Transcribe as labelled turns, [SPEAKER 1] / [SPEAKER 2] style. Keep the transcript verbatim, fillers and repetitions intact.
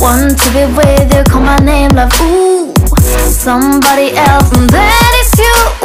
[SPEAKER 1] Want to be with you, call my name, love, ooh. Somebody else, and that is you.